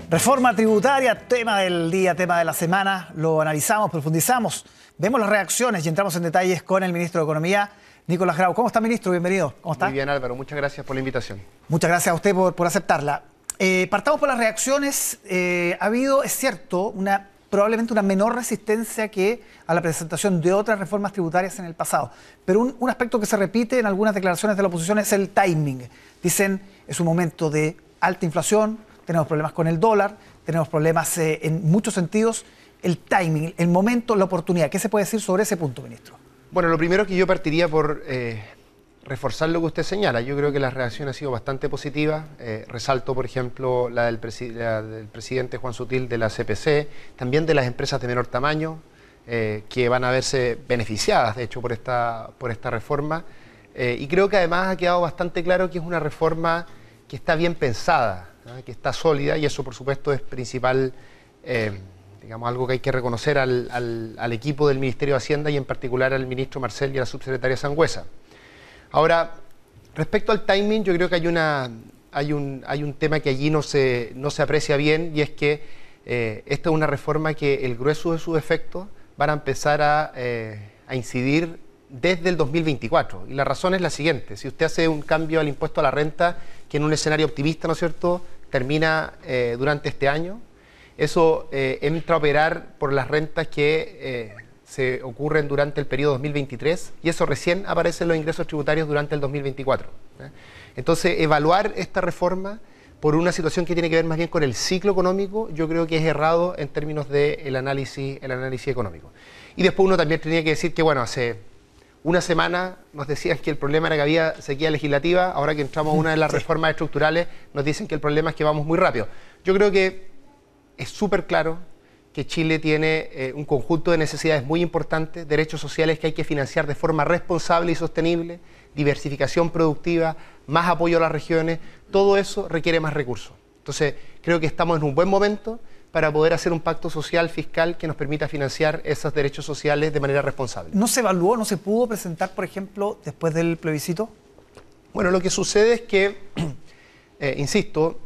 Reforma tributaria, tema del día, tema de la semana, lo analizamos, profundizamos, vemos las reacciones y entramos en detalles con el ministro de Economía, Nicolás Grau. ¿Cómo está, ministro? Bienvenido. ¿Cómo está? Muy bien, Álvaro. Muchas gracias por la invitación. Muchas gracias a usted por aceptarla. Partamos por las reacciones. Ha habido, es cierto, probablemente una menor resistencia que a la presentación de otras reformas tributarias en el pasado. Pero un aspecto que se repite en algunas declaraciones de la oposición es el timing. Dicen, es un momento de alta inflación, tenemos problemas con el dólar, tenemos problemas en muchos sentidos. El timing, el momento, la oportunidad. ¿Qué se puede decir sobre ese punto, ministro? Bueno, lo primero que yo partiría por reforzar lo que usted señala. Yo creo que la reacción ha sido bastante positiva. Resalto, por ejemplo, la del presidente Juan Sutil de la CPC, también de las empresas de menor tamaño, que van a verse beneficiadas, de hecho, por esta reforma. Y creo que además ha quedado bastante claro que es una reforma que está bien pensada, ¿no? Que está sólida, y eso, por supuesto, es principal, digamos, algo que hay que reconocer al equipo del Ministerio de Hacienda y en particular al ministro Marcel y a la subsecretaria Sangüesa. Ahora, respecto al timing, yo creo que hay un tema que allí no se aprecia bien, y es que esta es una reforma que el grueso de sus efectos van a empezar a incidir desde el 2024. Y la razón es la siguiente: si usted hace un cambio al impuesto a la renta, que en un escenario optimista, ¿no es cierto?, termina durante este año, eso entra a operar por las rentas que se ocurren durante el periodo 2023, y eso recién aparece en los ingresos tributarios durante el 2024. Entonces, evaluar esta reforma por una situación que tiene que ver más bien con el ciclo económico, yo creo que es errado en términos del análisis económico. Y después uno también tenía que decir que, bueno, hace una semana nos decían que el problema era que había sequía legislativa, ahora que entramos a una de las reformas estructurales nos dicen que el problema es que vamos muy rápido. Yo creo que es súper claro que Chile tiene un conjunto de necesidades muy importantes, derechos sociales que hay que financiar de forma responsable y sostenible, diversificación productiva, más apoyo a las regiones, todo eso requiere más recursos. Entonces, creo que estamos en un buen momento para poder hacer un pacto social, fiscal, que nos permita financiar esos derechos sociales de manera responsable. ¿No se evaluó, no se pudo presentar, por ejemplo, después del plebiscito? Bueno, lo que sucede es que, insisto,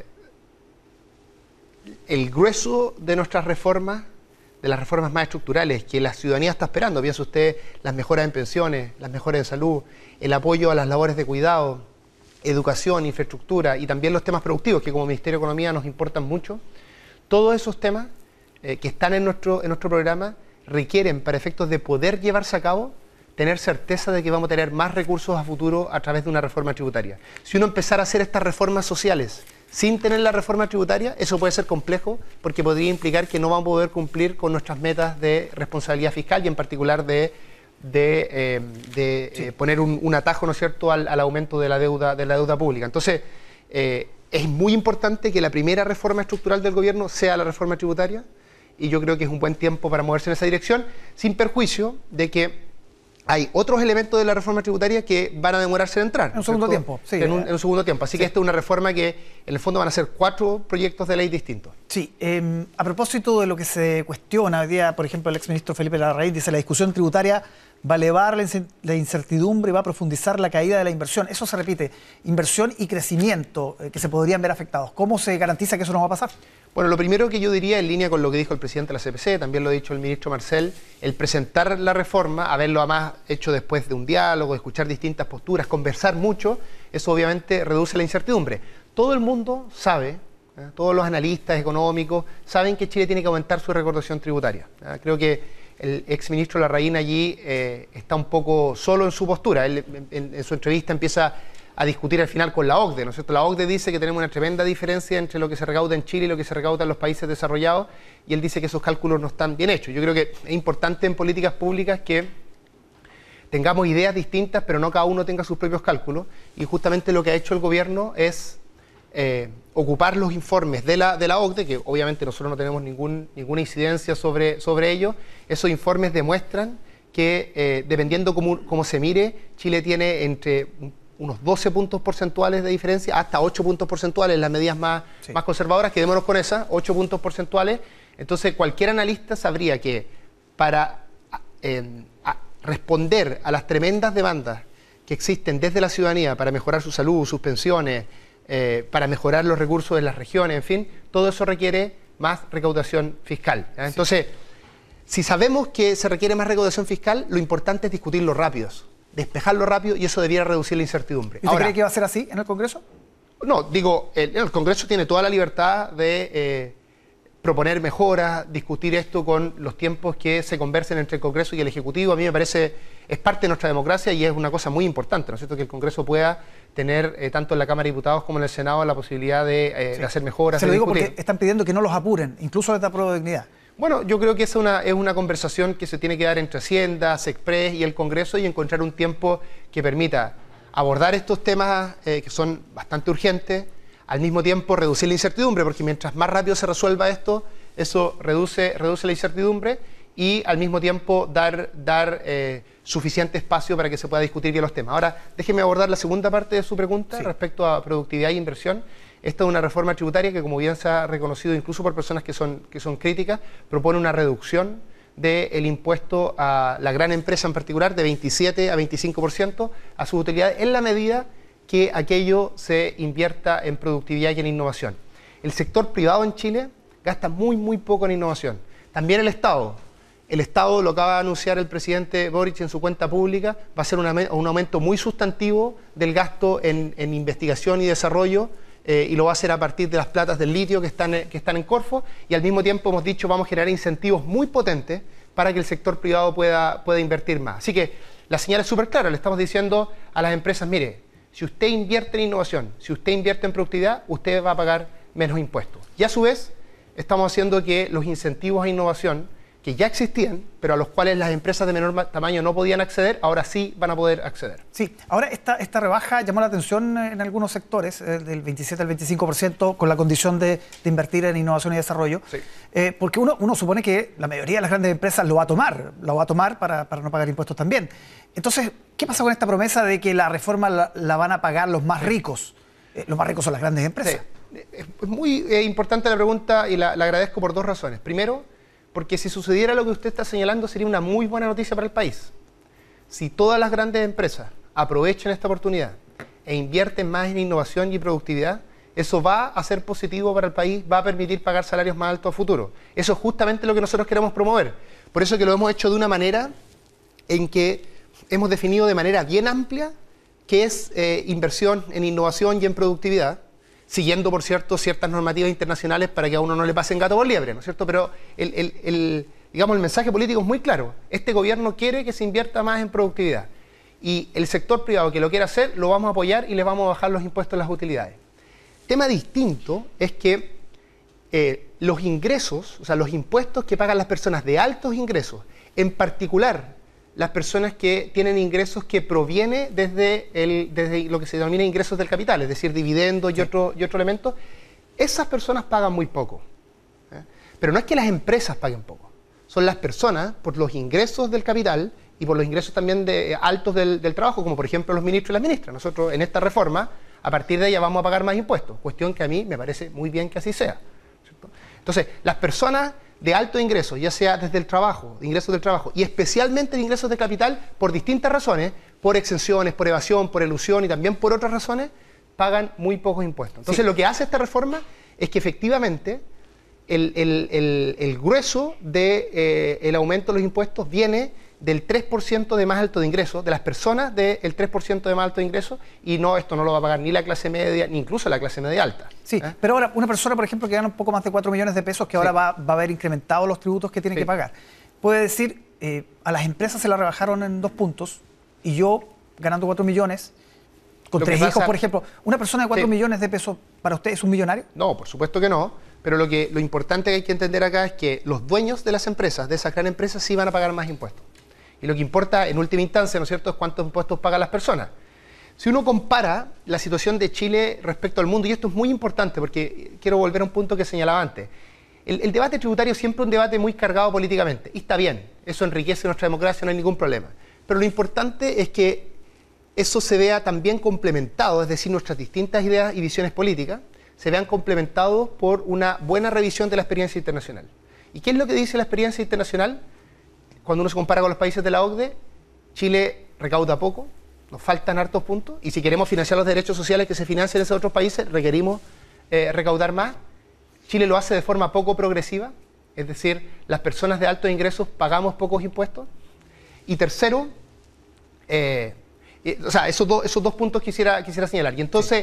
el grueso de nuestras reformas, de las reformas más estructurales que la ciudadanía está esperando, piensa usted, las mejoras en pensiones, las mejoras en salud, el apoyo a las labores de cuidado, educación, infraestructura y también los temas productivos, que como Ministerio de Economía nos importan mucho, todos esos temas que están en nuestro programa requieren, para efectos de poder llevarse a cabo, tener certeza de que vamos a tener más recursos a futuro a través de una reforma tributaria. Si uno empezara a hacer estas reformas sociales sin tener la reforma tributaria, eso puede ser complejo, porque podría implicar que no vamos a poder cumplir con nuestras metas de responsabilidad fiscal y en particular de poner un atajo, ¿no es cierto?, al aumento de la deuda pública. Entonces, es muy importante que la primera reforma estructural del gobierno sea la reforma tributaria, y yo creo que es un buen tiempo para moverse en esa dirección, sin perjuicio de que hay otros elementos de la reforma tributaria que van a demorarse en entrar. En un segundo tiempo, sí. En un segundo tiempo. Así que esta es una reforma que, en el fondo, van a ser 4 proyectos de ley distintos. Sí. A propósito de lo que se cuestiona hoy día, por ejemplo, el exministro Felipe Larraín dice: la discusión tributaria va a elevar la incertidumbre y va a profundizar la caída de la inversión. Eso se repite, inversión y crecimiento que se podrían ver afectados. ¿Cómo se garantiza que eso no va a pasar? Bueno, lo primero que yo diría, en línea con lo que dijo el presidente de la CPC, también lo ha dicho el ministro Marcel, el presentar la reforma, haberlo además hecho después de un diálogo, escuchar distintas posturas, conversar mucho, eso obviamente reduce la incertidumbre. Todo el mundo sabe, todos los analistas económicos saben que Chile tiene que aumentar su recaudación tributaria. Creo que el exministro Larraín allí está un poco solo en su postura. Él en su entrevista empieza a discutir al final con la OCDE, ¿no es cierto? La OCDE dice que tenemos una tremenda diferencia entre lo que se recauda en Chile y lo que se recauda en los países desarrollados, y él dice que esos cálculos no están bien hechos. Yo creo que es importante en políticas públicas que tengamos ideas distintas, pero no cada uno tenga sus propios cálculos, y justamente lo que ha hecho el gobierno es ocupar los informes de la OCDE, que obviamente nosotros no tenemos ninguna incidencia sobre ello. Esos informes demuestran que, dependiendo cómo se mire, Chile tiene entre unos 12 puntos porcentuales de diferencia, hasta 8 puntos porcentuales, las medidas más conservadoras, quedémonos con esas, 8 puntos porcentuales. Entonces, cualquier analista sabría que para responder a las tremendas demandas que existen desde la ciudadanía para mejorar su salud, sus pensiones, para mejorar los recursos de las regiones, en fin, todo eso requiere más recaudación fiscal. ¿Ya? Entonces, si sabemos que se requiere más recaudación fiscal, lo importante es discutirlo rápido, despejarlo rápido, y eso debiera reducir la incertidumbre. ¿Y usted cree que va a ser así en el Congreso? No, digo, el Congreso tiene toda la libertad de proponer mejoras, discutir esto con los tiempos que se conversen entre el Congreso y el Ejecutivo. A mí me parece, es parte de nuestra democracia y es una cosa muy importante, ¿no es cierto?, que el Congreso pueda tener, tanto en la Cámara de Diputados como en el Senado, la posibilidad de hacer mejoras. Se lo digo porque están pidiendo que no los apuren, incluso desde Apruebo Dignidad. Bueno, yo creo que es una conversación que se tiene que dar entre Hacienda, Sexpress y el Congreso, y encontrar un tiempo que permita abordar estos temas que son bastante urgentes, al mismo tiempo reducir la incertidumbre, porque mientras más rápido se resuelva esto, eso reduce la incertidumbre, y al mismo tiempo dar suficiente espacio para que se pueda discutir bien los temas. Ahora, déjeme abordar la segunda parte de su pregunta respecto a productividad e inversión. Esta es una reforma tributaria que, como bien se ha reconocido incluso por personas que son críticas, propone una reducción del impuesto a la gran empresa en particular de 27 a 25% a sus utilidades, en la medida que aquello se invierta en productividad y en innovación. El sector privado en Chile gasta muy poco en innovación. También el Estado. El Estado, lo acaba de anunciar el presidente Boric en su cuenta pública, va a ser un aumento muy sustantivo del gasto en investigación y desarrollo, y lo va a hacer a partir de las platas del litio que están en Corfo, y al mismo tiempo hemos dicho vamos a generar incentivos muy potentes para que el sector privado pueda invertir más. Así que la señal es súper clara, le estamos diciendo a las empresas, mire, si usted invierte en innovación, si usted invierte en productividad, usted va a pagar menos impuestos. Y a su vez, estamos haciendo que los incentivos a innovación, que ya existían, pero a los cuales las empresas de menor tamaño no podían acceder, ahora sí van a poder acceder. Sí, ahora esta rebaja llamó la atención en algunos sectores, del 27 al 25%, con la condición de invertir en innovación y desarrollo, sí. Porque uno supone que la mayoría de las grandes empresas lo va a tomar para no pagar impuestos también. Entonces, ¿qué pasa con esta promesa de que la reforma la van a pagar los más ricos? Los más ricos son las grandes empresas. Sí. Es muy importante la pregunta y la agradezco por dos razones. Primero, porque si sucediera lo que usted está señalando, sería una muy buena noticia para el país. Si todas las grandes empresas aprovechan esta oportunidad e invierten más en innovación y productividad, eso va a ser positivo para el país, va a permitir pagar salarios más altos a futuro. Eso es justamente lo que nosotros queremos promover. Por eso que lo hemos hecho de una manera en que hemos definido de manera bien amplia qué es inversión en innovación y en productividad, siguiendo, por cierto, ciertas normativas internacionales para que a uno no le pasen gato por liebre, ¿no es cierto? Pero digamos, el mensaje político es muy claro. Este gobierno quiere que se invierta más en productividad. Y el sector privado que lo quiera hacer, lo vamos a apoyar y le vamos a bajar los impuestos a las utilidades. Tema distinto es que los ingresos, o sea, los impuestos que pagan las personas de altos ingresos, en particular las personas que tienen ingresos que provienen desde lo que se denomina ingresos del capital, es decir, dividendos y otro elemento, esas personas pagan muy poco. Pero no es que las empresas paguen poco, son las personas por los ingresos del capital y por los ingresos también altos del trabajo, como por ejemplo los ministros y las ministras. Nosotros en esta reforma, a partir de ella vamos a pagar más impuestos, cuestión que a mí me parece muy bien que así sea, ¿cierto? Entonces, las personas de alto ingreso, ya sea desde el trabajo, de ingresos del trabajo, y especialmente de ingresos de capital, por distintas razones, por exenciones, por evasión, por elusión y también por otras razones, pagan muy pocos impuestos. Entonces, lo que hace esta reforma es que efectivamente el grueso del aumento de los impuestos viene del 3% de más alto de ingresos, de las personas del 3% de más alto de ingresos, y esto no lo va a pagar ni la clase media, ni incluso la clase media alta. Sí, pero ahora una persona, por ejemplo, que gana un poco más de 4 millones de pesos, que ahora va a haber incrementado los tributos que tiene que pagar, puede decir, a las empresas se la rebajaron en 2 puntos, y yo, ganando 4 millones, con 3 hijos, por ejemplo, ¿una persona de 4 millones de pesos para usted es un millonario? No, por supuesto que no, pero lo importante que hay que entender acá es que los dueños de las empresas, de esas grandes empresas, sí van a pagar más impuestos. Y lo que importa en última instancia, ¿no es cierto?, es cuántos impuestos pagan las personas. Si uno compara la situación de Chile respecto al mundo, y esto es muy importante porque quiero volver a un punto que señalaba antes, el debate tributario siempre es un debate muy cargado políticamente, y está bien, eso enriquece nuestra democracia, no hay ningún problema. Pero lo importante es que eso se vea también complementado, es decir, nuestras distintas ideas y visiones políticas se vean complementados por una buena revisión de la experiencia internacional. ¿Y qué es lo que dice la experiencia internacional? Cuando uno se compara con los países de la OCDE, Chile recauda poco, nos faltan hartos puntos, y si queremos financiar los derechos sociales que se financian en esos otros países, requerimos recaudar más. Chile lo hace de forma poco progresiva, es decir, las personas de altos ingresos pagamos pocos impuestos. Y tercero, esos dos puntos quisiera señalar. Y entonces,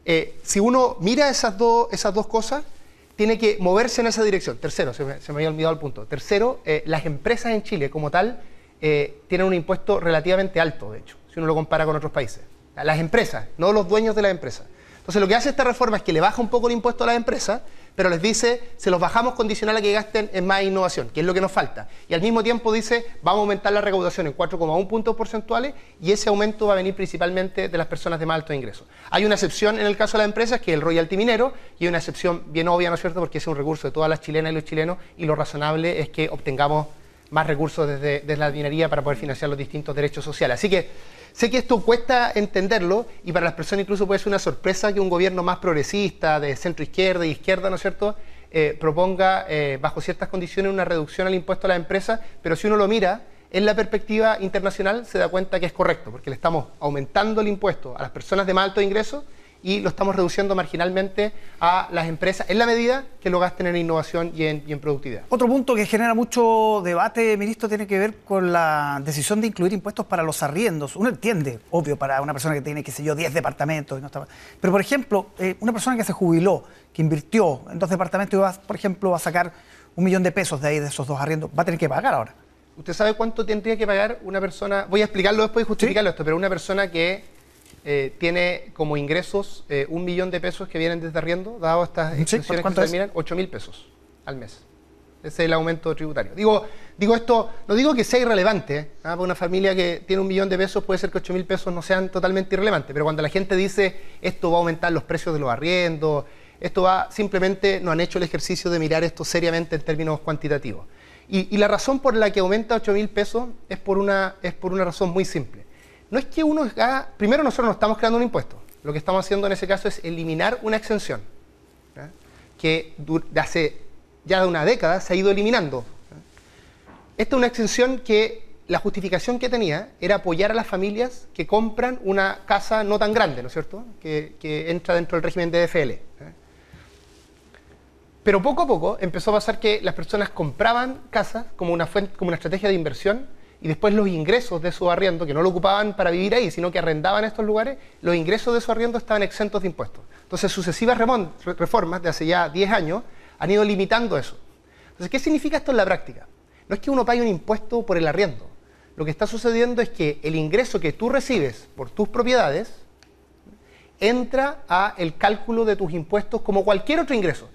si uno mira esas dos cosas, tiene que moverse en esa dirección. Tercero, se me había olvidado el punto. Tercero, las empresas en Chile como tal tienen un impuesto relativamente alto, de hecho, si uno lo compara con otros países. Las empresas, no los dueños de las empresas. Entonces lo que hace esta reforma es que le baja un poco el impuesto a las empresas, pero les dice, se los bajamos condicional a que gasten en más innovación, que es lo que nos falta. Y al mismo tiempo dice, vamos a aumentar la recaudación en 4,1 puntos porcentuales, y ese aumento va a venir principalmente de las personas de más altos ingresos. Hay una excepción en el caso de las empresas, que es el royalty minero, y hay una excepción bien obvia, ¿no es cierto?, porque es un recurso de todas las chilenas y los chilenos, y lo razonable es que obtengamos más recursos desde la minería para poder financiar los distintos derechos sociales. Así que sé que esto cuesta entenderlo, y para las personas incluso puede ser una sorpresa que un gobierno más progresista, de centro izquierda y izquierda, ¿no es cierto?, proponga bajo ciertas condiciones una reducción al impuesto a las empresas, pero si uno lo mira en la perspectiva internacional se da cuenta que es correcto, porque le estamos aumentando el impuesto a las personas de más altos ingresos y lo estamos reduciendo marginalmente a las empresas en la medida que lo gasten en innovación y en productividad. Otro punto que genera mucho debate, ministro, tiene que ver con la decisión de incluir impuestos para los arriendos. Uno entiende, obvio, para una persona que tiene, qué sé yo, 10 departamentos. Y no está... Pero, por ejemplo, una persona que se jubiló, que invirtió en 2 departamentos y va, por ejemplo, va a sacar 1 millón de pesos de ahí, de esos 2 arriendos, va a tener que pagar ahora. ¿Usted sabe cuánto tendría que pagar una persona? Voy a explicarlo después y justificarlo esto, pero una persona que tiene como ingresos 1 millón de pesos que vienen desde arriendo, dado estas excepciones que se terminan, 8.000 pesos al mes. Ese es el aumento tributario. Digo esto, no digo que sea irrelevante, para una familia que tiene 1 millón de pesos puede ser que 8.000 pesos no sean totalmente irrelevantes, pero cuando la gente dice esto va a aumentar los precios de los arriendos, esto va, simplemente no han hecho el ejercicio de mirar esto seriamente en términos cuantitativos. Y la razón por la que aumenta 8.000 pesos es por una razón muy simple. No es que uno haga, primero nosotros no estamos creando un impuesto, lo que estamos haciendo en ese caso es eliminar una exención, ¿ya?, que hace ya de una década se ha ido eliminando. Esta es una exención que la justificación que tenía era apoyar a las familias que compran una casa no tan grande, ¿no es cierto?, que entra dentro del régimen de DFL. Pero poco a poco empezó a pasar que las personas compraban casas como una estrategia de inversión, y después los ingresos de su arriendo, que no lo ocupaban para vivir ahí, sino que arrendaban estos lugares, los ingresos de su arriendo estaban exentos de impuestos. Entonces, sucesivas reformas de hace ya 10 años han ido limitando eso. Entonces, ¿qué significa esto en la práctica? No es que uno pague un impuesto por el arriendo. Lo que está sucediendo es que el ingreso que tú recibes por tus propiedades entra a el cálculo de tus impuestos como cualquier otro ingreso,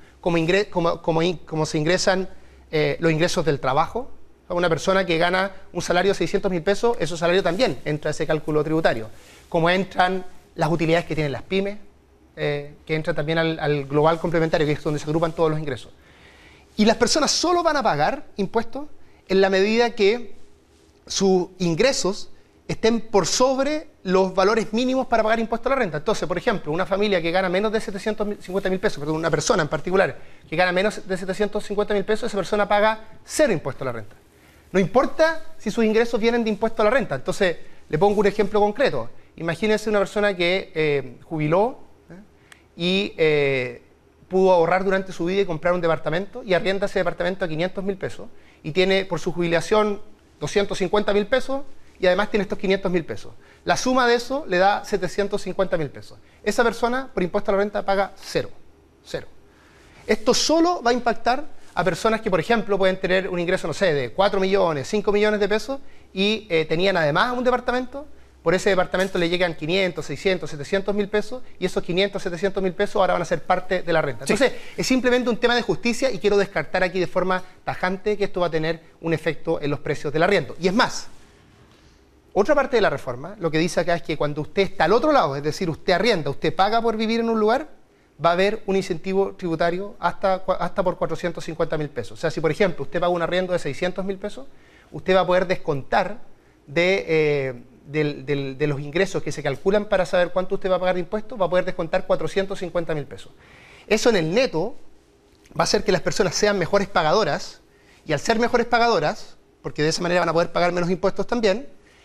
como se ingresan los ingresos del trabajo. Una persona que gana un salario de 600.000 pesos, ese salario también entra a ese cálculo tributario. Como entran las utilidades que tienen las pymes, que entran también al global complementario, que es donde se agrupan todos los ingresos. Y las personas solo van a pagar impuestos en la medida que sus ingresos estén por sobre los valores mínimos para pagar impuesto a la renta. Entonces, por ejemplo, una familia que gana menos de 750.000 pesos, perdón, una persona en particular que gana menos de 750.000 pesos, esa persona paga 0 impuesto a la renta. No importa si sus ingresos vienen de impuesto a la renta. Entonces, le pongo un ejemplo concreto. Imagínense una persona que jubiló y pudo ahorrar durante su vida y comprar un departamento y arrienda ese departamento a 500.000 pesos y tiene por su jubilación 250.000 pesos y además tiene estos 500.000 pesos. La suma de eso le da 750.000 pesos. Esa persona, por impuesto a la renta, paga 0. Esto solo va a impactar a personas que, por ejemplo, pueden tener un ingreso, no sé, de 4 millones, 5 millones de pesos y tenían además un departamento. Por ese departamento le llegan 500, 600, 700.000 pesos y esos 500, 700.000 pesos ahora van a ser parte de la renta. Entonces, es simplemente un tema de justicia y quiero descartar aquí de forma tajante que esto va a tener un efecto en los precios del arriendo. Y es más, otra parte de la reforma, lo que dice acá es que cuando usted está al otro lado, es decir, usted arrienda, usted paga por vivir en un lugar, va a haber un incentivo tributario hasta por 450.000 pesos. O sea, si por ejemplo usted paga un arriendo de 600.000 pesos, usted va a poder descontar de los ingresos que se calculan para saber cuánto usted va a pagar de impuestos, va a poder descontar 450.000 pesos. Eso en el neto va a hacer que las personas sean mejores pagadoras, y al ser mejores pagadoras, porque de esa manera van a poder pagar menos impuestos también,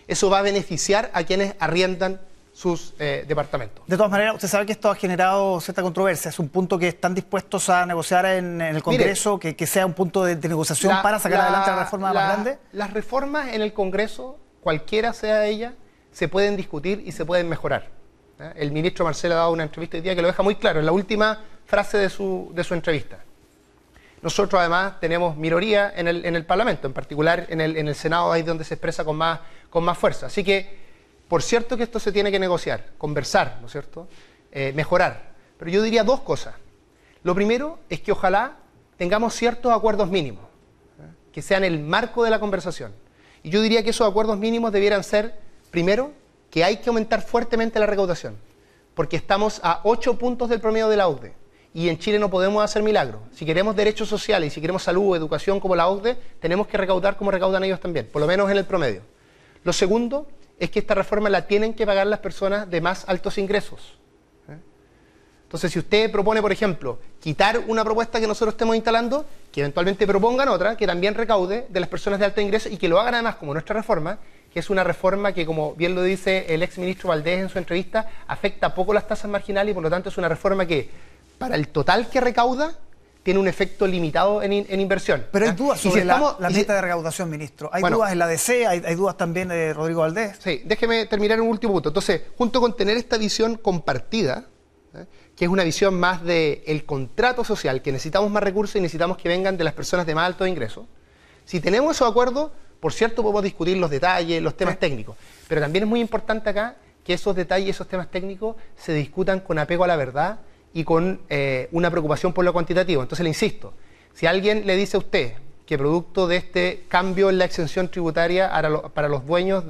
eso va a beneficiar a quienes arriendan sus departamentos. De todas maneras, usted sabe que esto ha generado cierta controversia. Es un punto que están dispuestos a negociar en el Congreso, mire, que sea un punto de negociación para sacar adelante la reforma más grande. Las reformas en el Congreso, cualquiera sea ella, se pueden discutir y se pueden mejorar. El ministro Marcel ha dado una entrevista hoy día que lo deja muy claro, en la última frase de su entrevista. Nosotros además tenemos minoría en el Parlamento, en particular en el Senado, ahí es donde se expresa con más fuerza. Así que, por cierto que esto se tiene que negociar, conversar, ¿no es cierto?, mejorar. Pero yo diría dos cosas. Lo primero es que ojalá tengamos ciertos acuerdos mínimos, que sean el marco de la conversación. Y yo diría que esos acuerdos mínimos debieran ser, primero, que hay que aumentar fuertemente la recaudación, porque estamos a 8 puntos del promedio de la OCDE. Y en Chile no podemos hacer milagros. Si queremos derechos sociales y si queremos salud o educación como la OCDE, tenemos que recaudar como recaudan ellos también, por lo menos en el promedio. Lo segundo es que esta reforma la tienen que pagar las personas de más altos ingresos. Entonces, si usted propone, por ejemplo, quitar una propuesta que nosotros estemos instalando, que eventualmente propongan otra que también recaude de las personas de alto ingreso y que lo hagan además como nuestra reforma, que es una reforma que, como bien lo dice el ex ministro Valdés en su entrevista, afecta poco las tasas marginales y por lo tanto es una reforma que, para el total que recauda, tiene un efecto limitado en inversión. Pero hay dudas sobre la meta de recaudación, ministro. Hay dudas en la DC, hay dudas también de Rodrigo Valdés. Sí, déjeme terminar en un último punto. Entonces, junto con tener esta visión compartida, que es una visión más del contrato social, que necesitamos más recursos y necesitamos que vengan de las personas de más altos ingresos, si tenemos esos acuerdos, por cierto, podemos discutir los detalles, los temas técnicos, pero también es muy importante acá que esos detalles, esos temas técnicos se discutan con apego a la verdad y con una preocupación por lo cuantitativo. Entonces le insisto, si alguien le dice a usted que producto de este cambio en la exención tributaria para los dueños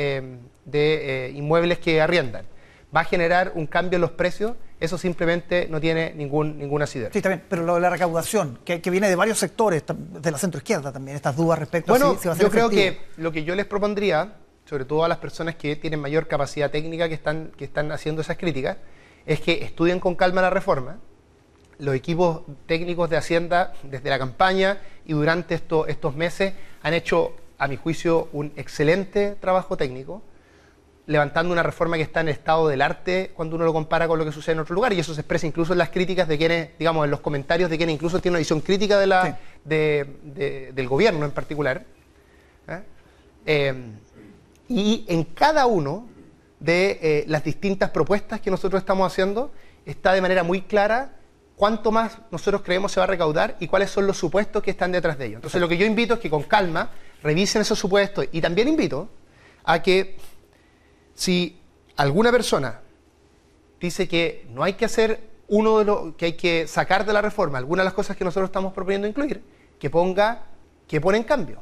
de inmuebles que arriendan va a generar un cambio en los precios, eso simplemente no tiene ningún asidero. Sí, también, pero lo de la recaudación, que viene de varios sectores, de la centroizquierda también, estas dudas respecto a si va a ser yo creo efectivo. que lo que yo les propondría, sobre todo a las personas que tienen mayor capacidad técnica que están haciendo esas críticas, es que estudien con calma la reforma. Los equipos técnicos de Hacienda, desde la campaña y durante estos meses, han hecho, a mi juicio, un excelente trabajo técnico, levantando una reforma que está en estado del arte cuando uno lo compara con lo que sucede en otro lugar, y eso se expresa incluso en las críticas de quienes, digamos, en los comentarios de quienes incluso tienen una visión crítica del gobierno en particular. Y en cada uno de las distintas propuestas que nosotros estamos haciendo está de manera muy clara cuánto más nosotros creemos se va a recaudar y cuáles son los supuestos que están detrás de ello. Entonces lo que yo invito es que con calma revisen esos supuestos y también invito a que si alguna persona dice que no hay que hacer que hay que sacar de la reforma algunas de las cosas que nosotros estamos proponiendo incluir, que pone en cambio.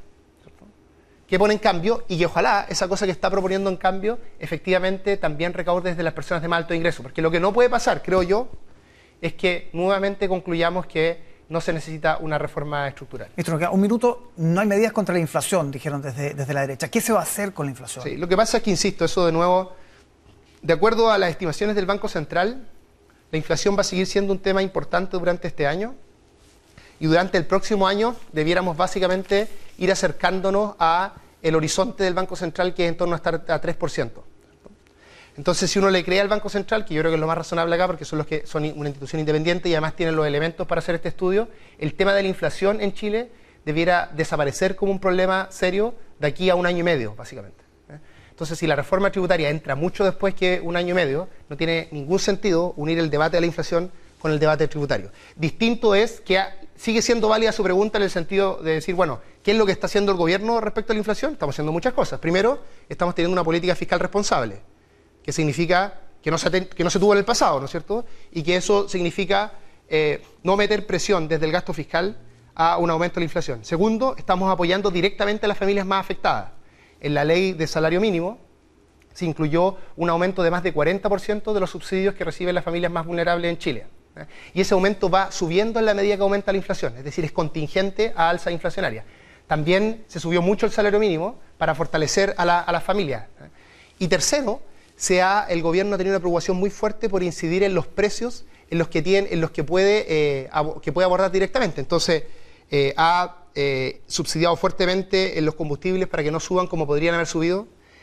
Que pone en cambio y que ojalá esa cosa que está proponiendo en cambio efectivamente también recaude desde las personas de más alto ingreso. Porque lo que no puede pasar, creo yo, es que nuevamente concluyamos que no se necesita una reforma estructural. Ministro, un minuto, no hay medidas contra la inflación, dijeron desde la derecha. ¿Qué se va a hacer con la inflación? Sí, lo que pasa es que, insisto, eso de nuevo, de acuerdo a las estimaciones del Banco Central, la inflación va a seguir siendo un tema importante durante este año y durante el próximo año debiéramos básicamente ir acercándonos a el horizonte del Banco Central, que es en torno a estar a 3%. Entonces, si uno le cree al Banco Central, que yo creo que es lo más razonable acá, porque son los que son una institución independiente y además tienen los elementos para hacer este estudio, el tema de la inflación en Chile debiera desaparecer como un problema serio de aquí a un año y medio, básicamente. Entonces, si la reforma tributaria entra mucho después que un año y medio, no tiene ningún sentido unir el debate de la inflación con el debate tributario. Distinto es que sigue siendo válida su pregunta en el sentido de decir, bueno, ¿qué es lo que está haciendo el gobierno respecto a la inflación? Estamos haciendo muchas cosas. Primero, estamos teniendo una política fiscal responsable, que significa que no se tuvo en el pasado, ¿no es cierto? Y que eso significa no meter presión desde el gasto fiscal a un aumento de la inflación. Segundo, estamos apoyando directamente a las familias más afectadas. En la ley de salario mínimo se incluyó un aumento de más de 40% de los subsidios que reciben las familias más vulnerables en Chile. Y ese aumento va subiendo en la medida que aumenta la inflación, es decir, es contingente a alza inflacionaria. También se subió mucho el salario mínimo para fortalecer a las familias. Y tercero, el gobierno ha tenido una preocupación muy fuerte por incidir en los precios en los que puede abordar directamente. Entonces, ha subsidiado fuertemente en los combustibles para que no suban como podrían haber subido.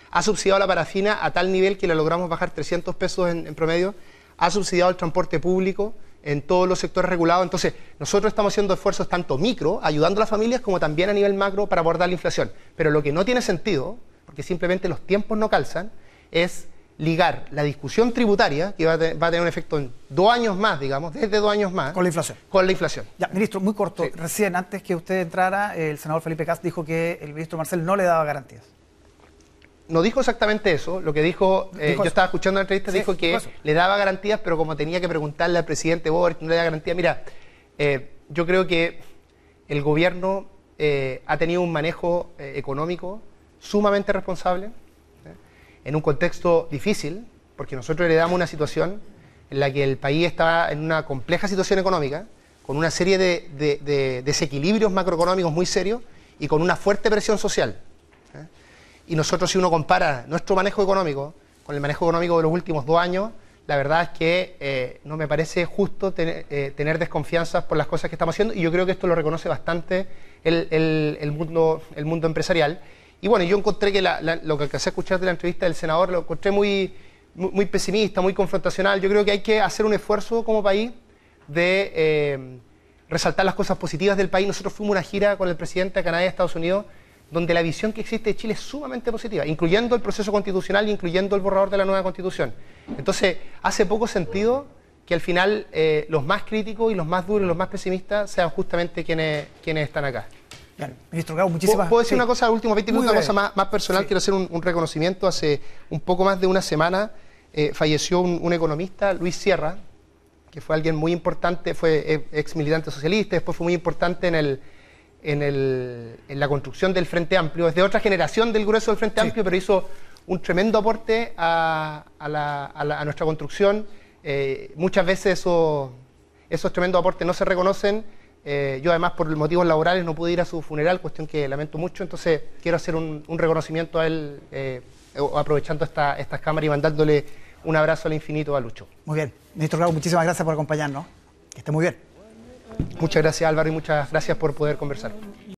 ha subsidiado la parafina a tal nivel que la logramos bajar 300 pesos en promedio, ha subsidiado el transporte público en todos los sectores regulados. Entonces, nosotros estamos haciendo esfuerzos tanto micro, ayudando a las familias, como también a nivel macro para abordar la inflación. Pero lo que no tiene sentido, porque simplemente los tiempos no calzan, es ligar la discusión tributaria, que va a tener un efecto en 2 años más, digamos, desde 2 años más. Con la inflación. Con la inflación. Ya, ministro, muy corto. Sí. Recién, antes que usted entrara, el senador Felipe Kast dijo que el ministro Marcel no le daba garantías. No dijo exactamente eso. Lo que dijo, yo estaba escuchando la entrevista, dijo que le daba garantías, pero como tenía que preguntarle al presidente Boric, no le daba garantías. Mira, yo creo que el gobierno ha tenido un manejo económico sumamente responsable, en un contexto difícil, porque nosotros heredamos una situación en la que el país estaba en una compleja situación económica, con una serie de desequilibrios macroeconómicos muy serios y con una fuerte presión social. Y nosotros, si uno compara nuestro manejo económico con el manejo económico de los últimos 2 años, la verdad es que no me parece justo tener desconfianzas por las cosas que estamos haciendo, y yo creo que esto lo reconoce bastante el mundo empresarial. Y bueno, yo encontré que lo que alcancé a escuchar de la entrevista del senador lo encontré muy pesimista, muy confrontacional. Yo creo que hay que hacer un esfuerzo como país de resaltar las cosas positivas del país. Nosotros fuimos a una gira con el presidente de Canadá y Estados Unidos, donde la visión que existe de Chile es sumamente positiva, incluyendo el proceso constitucional y incluyendo el borrador de la nueva Constitución. Entonces, hace poco sentido que al final los más críticos y los más duros y los más pesimistas sean justamente quienes están acá. Bien, ministro Grau, muchísimas gracias. ¿Puedo decir una cosa, último 20 minutos, una cosa más personal? Sí. Quiero hacer un reconocimiento. Hace un poco más de una semana falleció un economista, Luis Sierra, que fue alguien muy importante, fue ex militante socialista, después fue muy importante en la construcción del Frente Amplio, es de otra generación del grueso del Frente Amplio, pero hizo un tremendo aporte a nuestra construcción. Muchas veces esos tremendos aportes no se reconocen. Yo además por motivos laborales no pude ir a su funeral, cuestión que lamento mucho, entonces quiero hacer un reconocimiento a él, aprovechando estas cámaras y mandándole un abrazo al infinito a Lucho. Muy bien, ministro Grau, muchísimas gracias por acompañarnos, que esté muy bien. Muchas gracias, Álvaro, y muchas gracias por poder conversar.